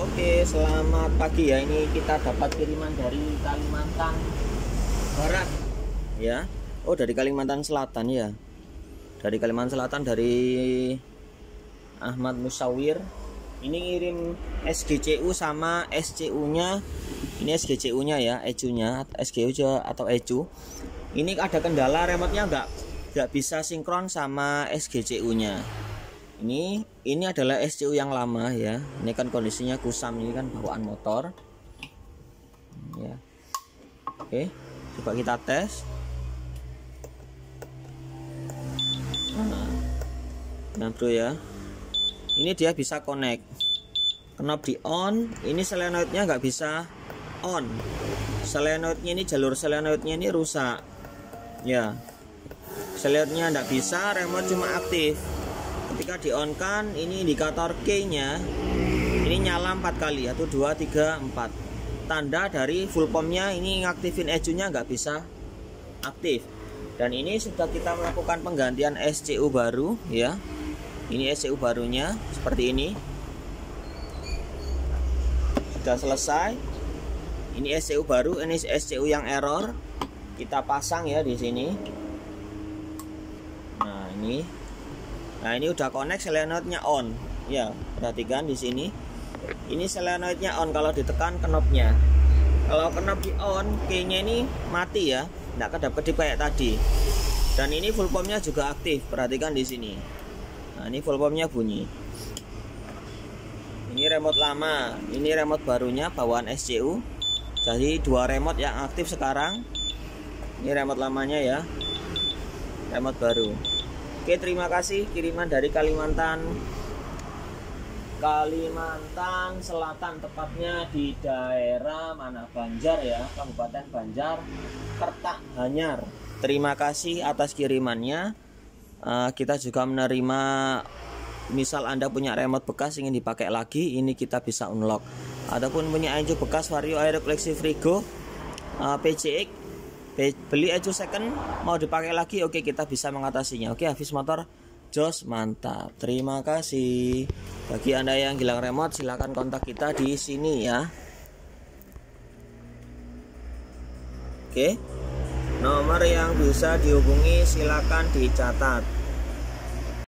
Oke, selamat pagi ya. Ini kita dapat kiriman dari Kalimantan Barat ya. Oh, dari Kalimantan Selatan ya. Dari Kalimantan Selatan, dari Ahmad Musawir. Ini ngirim SGCU sama SCU-nya. Ini SGCU-nya ya, ECU-nya, SGCU atau ECU. Ini ada kendala, remote-nya nggak bisa sinkron sama SGCU-nya. Ini adalah SCU yang lama ya. Ini kan kondisinya kusam, ini kan bawaan motor. Ya. Oke, coba kita tes. Nah, bro ya. Ini dia bisa connect. Knob di on, ini solenoidnya nggak bisa on. Solenoidnya ini, jalur solenoidnya ini rusak. Ya. Solenoidnya nggak bisa, remote cuma aktif. Ketika di on kan, ini indikator K-nya ini nyala 4 kali, 1, 2, 3, 4. Tanda dari full pumpnya ini ngaktifin ECU-nya nggak bisa aktif. Dan ini sudah kita melakukan penggantian SCU baru ya. Ini SCU barunya seperti ini. Sudah selesai. Ini SCU baru, ini SCU yang error. Kita pasang ya di sini. Nah, ini udah connect, solenoidnya on. Ya, perhatikan di sini. Ini solenoidnya on kalau ditekan knobnya. Kalau knob di on, key-nya ini mati ya, nggak kedap-kedip kayak tadi. Dan ini full pumpnya juga aktif. Perhatikan di sini. Nah, ini full pumpnya bunyi. Ini remote lama, ini remote barunya bawaan SCU. Jadi dua remote yang aktif sekarang. Ini remote lamanya ya, remote baru. Oke, terima kasih kiriman dari Kalimantan Selatan, tepatnya di daerah mana, Banjar ya, Kabupaten Banjar, Kertak Hanyar. Terima kasih atas kirimannya. Kita juga menerima, misal Anda punya remote bekas ingin dipakai lagi, ini kita bisa unlock. Ataupun punya ECU bekas Vario Aero Collective Frigo PCX, beli ECU second mau dipakai lagi, oke, kita bisa mengatasinya. Oke, Hafiz Motor jos, mantap. Terima kasih. Bagi Anda yang hilang remote, silahkan kontak kita di sini ya. Oke, nomor yang bisa dihubungi silakan dicatat.